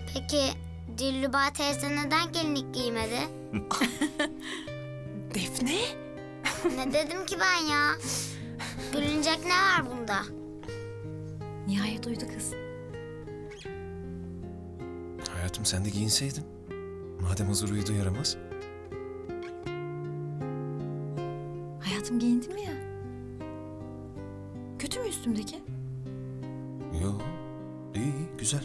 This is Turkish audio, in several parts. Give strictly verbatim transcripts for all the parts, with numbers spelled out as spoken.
Peki Dilruba teyze neden gelinlik giymedi? Defne? Ne dedim ki ben ya? Gülünecek ne var bunda? Nihayet uydu kız. Hayatım sen de giyinseydin. Madem hazır uyudu yaramaz. Hayatım giyindim ya. Kötü mü üstümdeki? Yo, iyi, iyi güzel.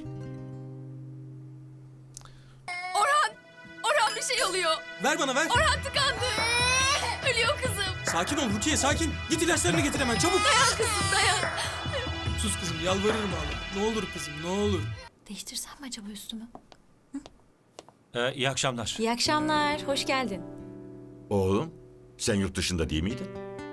Orhan! Orhan bir şey oluyor. Ver bana ver. Orhan tıkandı. Ölüyor kızım. Sakin ol Rukiye sakin. Git ilaçlarını getir hemen çabuk. Dayan kızım dayan. Sus kızım yalvarırım ağla. Ne olur kızım ne olur. Değiştirsem mi acaba üstümü? Ee, iyi akşamlar. İyi akşamlar, hoş geldin. Oğlum, sen yurt dışında değil miydin?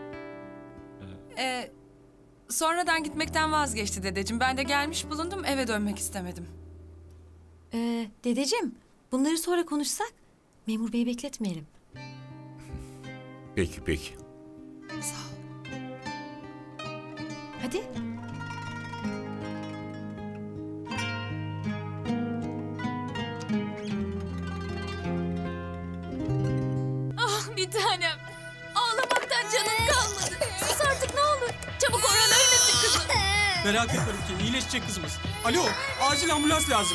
Ee, sonradan gitmekten vazgeçti dedeciğim. Ben de gelmiş bulundum, eve dönmek istemedim. Ee, dedeciğim, bunları sonra konuşsak. Memur beyi bekletmeyelim. Peki, peki. Sağ ol. Hadi. Ah bir tanem. Ağlamaktan canım kalmadı. Sus artık ne olur. Çabuk Orhan ölmesin kızım. Merak etme Rukiye iyileşecek kızımız. Alo acil ambulans lazım.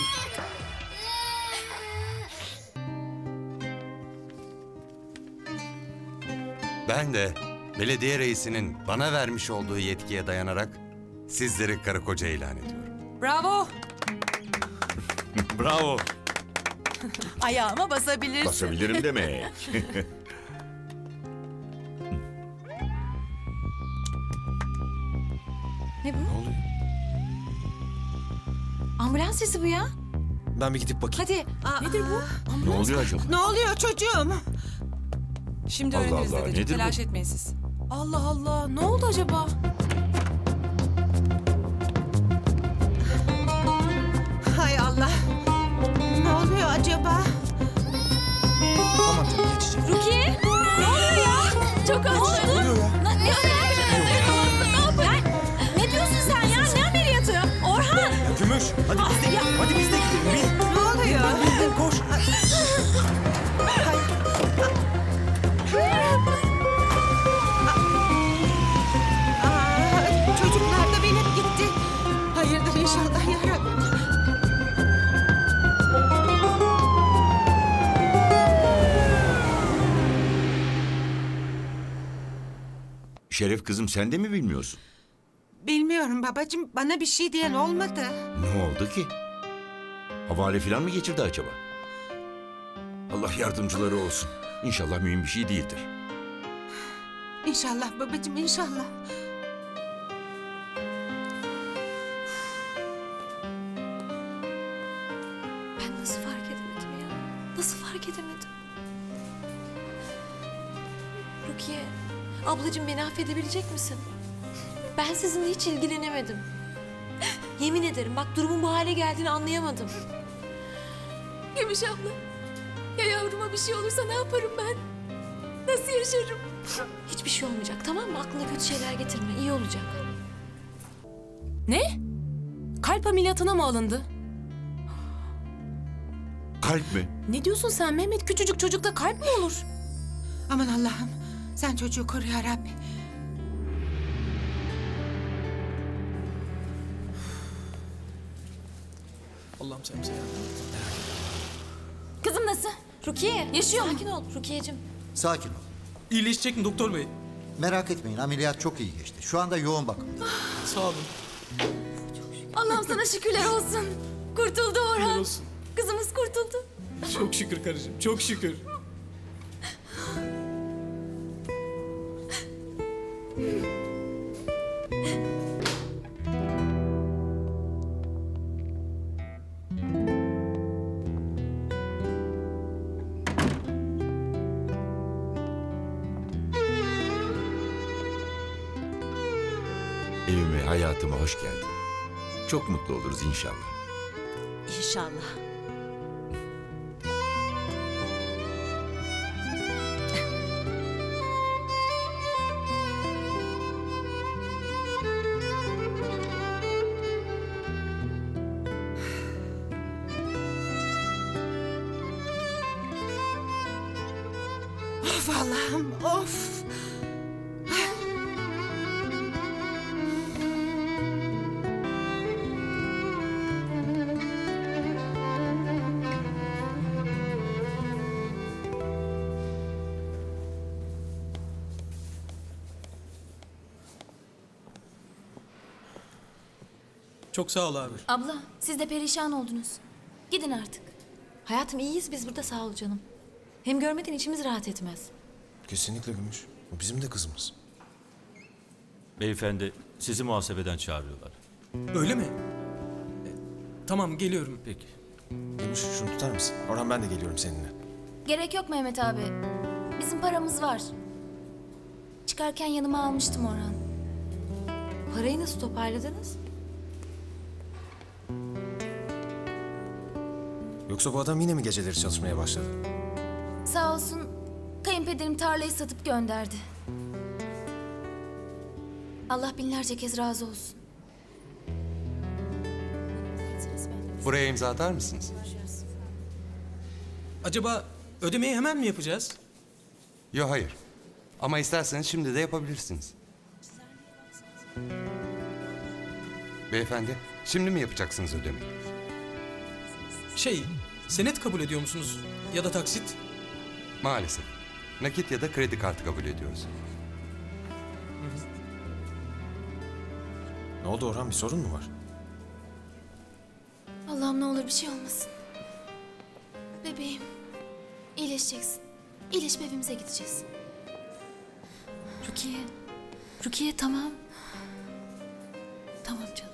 Ben de belediye reisinin bana vermiş olduğu yetkiye dayanarak sizleri karı koca ilan ediyorum. Bravo. Bravo. Ayağıma basabilirsin. Basabilirim demek. Ne bu? Ne oluyor? Ambulans sesi bu ya. Ben bir gidip bakayım. Hadi. Nedir bu? Ne oluyor acaba? Ne oluyor çocuğum? Şimdi Allah öğreniriz Allah, dedeciğim. nedir bu? Telaş etmeyin siz. Allah Allah. Ne oldu acaba? Hay Allah. Ne oluyor acaba? Tamam canım geçecek. Rukiye, ne oluyor ya? Çok acı. Ne oluyor ya? Ne, ne, ne diyorsun sen ya? Ne ameliyatı? Orhan! Ya Gümüş hadi biz de gidelim. Hadi biz de gidelim. Bin. Ne oluyor? Bin, bin, koş. Aa, çocuklar da binip gitti. Hayırdır inşallah yarabbim. Şeref kızım sen de mi bilmiyorsun? Bilmiyorum babacığım. Bana bir şey diyen olmadı. Ne oldu ki? Havale falan mı geçirdi acaba? Allah yardımcıları olsun. İnşallah mühim bir şey değildir. İnşallah babacığım inşallah. Ben nasıl fark edemedim ya? Nasıl fark edemedim? Rukiye, ablacığım beni affedebilecek misin? Ben sizinle hiç ilgilenemedim. Yemin ederim bak durumun bu hale geldiğini anlayamadım. Gümüş abla. Ya yavruma bir şey olursa ne yaparım ben? Nasıl yaşarım? Hiçbir şey olmayacak tamam mı? Aklına kötü şeyler getirme. İyi olacak. Ne? Kalp ameliyatına mı alındı? Kalp mi? Ne diyorsun sen Mehmet? Küçücük çocukta kalp mi olur? Aman Allah'ım. Sen çocuğu koru ya Rabbi. Allah'ım sen bize yardım et. Kızım nasıl? Rukiye, Yaşıyor mu? sakin ol Rukiye'cim. Sakin ol. İyileşecek mi doktor bey? Merak etmeyin ameliyat çok iyi geçti. Şu anda yoğun bakımda. Sağ olun. Allah'ım sana şükürler olsun. Kurtuldu Orhan. olsun. Kızımız kurtuldu. Çok şükür karıcığım çok şükür. Evime, hayatıma hoş geldin. Çok mutlu oluruz inşallah. İnşallah. Of Allah'ım, of. Çok sağ ol abi. Abla siz de perişan oldunuz. Gidin artık. Hayatım iyiyiz biz burada sağ ol canım. Hem görmeden içimiz rahat etmez. Kesinlikle Gümüş. O bizim de kızımız. Beyefendi sizi muhasebeden çağırıyorlar. Öyle mi? E, tamam geliyorum. Peki. Gümüş şunu tutar mısın? Orhan ben de geliyorum seninle. Gerek yok Mehmet abi. Bizim paramız var. Çıkarken yanıma almıştım Orhan. Parayı nasıl toparladınız? Yoksa bu adam yine mi geceleri çalışmaya başladı? Sağ olsun kayınpederim tarlayı satıp gönderdi. Allah binlerce kez razı olsun. Buraya imza atar mısınız? Acaba ödemeyi hemen mi yapacağız? Yok hayır. Ama isterseniz şimdi de yapabilirsiniz. Beyefendi, şimdi mi yapacaksınız ödemeyi? Şey, senet kabul ediyor musunuz? Ya da taksit? Maalesef. Nakit ya da kredi kartı kabul ediyoruz. Ne oldu Orhan, bir sorun mu var? Allah'ım ne olur bir şey olmasın. Bebeğim, iyileşeceksin. İyileşip evimize gideceğiz. Rukiye. Rukiye tamam. Tamam canım.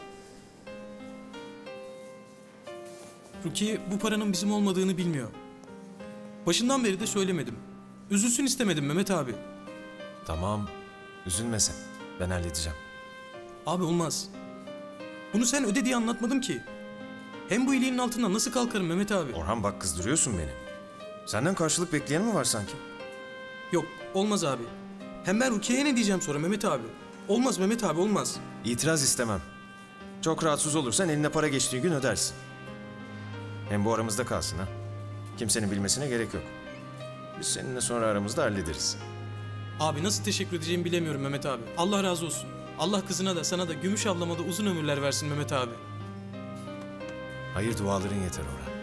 Rukiye bu paranın bizim olmadığını bilmiyor. Başından beri de söylemedim. Üzülsün istemedim Mehmet abi. Tamam, üzülme sen. Ben halledeceğim. Abi olmaz. Bunu sen öde diye anlatmadım ki. Hem bu iyiliğinin altından nasıl kalkarım Mehmet abi? Orhan bak kızdırıyorsun beni. Senden karşılık bekleyen mi var sanki? Yok olmaz abi. Hem ben Rukiye'ye ne diyeceğim sonra Mehmet abi? Olmaz Mehmet abi olmaz. İtiraz istemem. Çok rahatsız olursan eline para geçtiği gün ödersin. Hem bu aramızda kalsın ha. Kimsenin bilmesine gerek yok. Biz seninle sonra aramızda hallederiz. Abi nasıl teşekkür edeceğimi bilemiyorum Mehmet abi. Allah razı olsun. Allah kızına da sana da Gümüş ablama da uzun ömürler versin Mehmet abi. Hayır duaların yeter Orhan.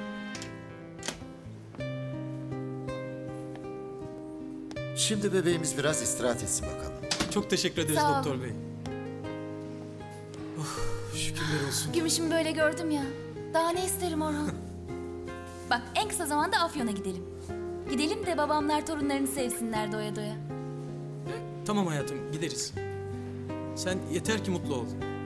Şimdi bebeğimiz biraz istirahat etsin bakalım. Çok teşekkür ederiz Sağ ol. doktor bey. Oh, şükürler olsun. Gümüşümü böyle gördüm ya. Daha ne isterim Orhan? Bak en kısa zamanda Afyon'a gidelim. Gidelim de babamlar torunlarını sevsinler doya doya. Tamam hayatım gideriz. Sen yeter ki mutlu ol.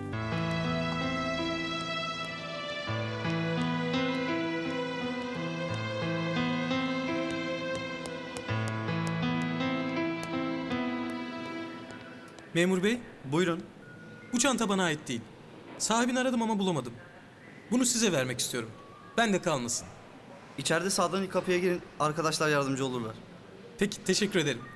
Memur bey, Buyurun. bu çanta bana ait değil. Sahibini aradım ama bulamadım. Bunu size vermek istiyorum. Ben de kalmasın. İçeride sağdan kapıya girin. Arkadaşlar yardımcı olurlar. Peki, teşekkür ederim.